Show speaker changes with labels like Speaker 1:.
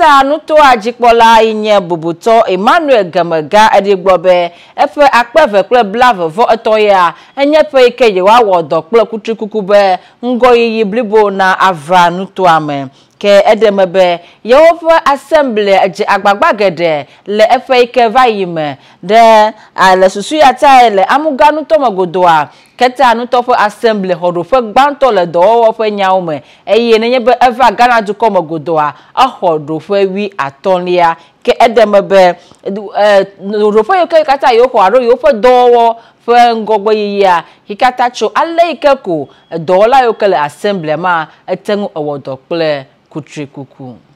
Speaker 1: Keta nuto ajikpola inye bubuto Emmanuel Gamega edigbobe efe akpeve kple blave vo etoya enye pe ike yewa wodo kple kutrikukube ngoyi blibo na avra nuto ame ke edemebe yewo assembly eje agbagba gede le efe ike vayime de le susu ya ta le amuga nuto magodoa Keta nuto fo assembly hodo fe gbanto le dowo fe nyaume eye nenye be eva Ghana duko magodoa ahodo fe wi atonia ke edemebe ro fe yoke kata yo ho aro yo fe dowo fe ngogbo yiya hikata cho ale ikeko dola yoke le assembly ma etengu owodo ple kutrikuku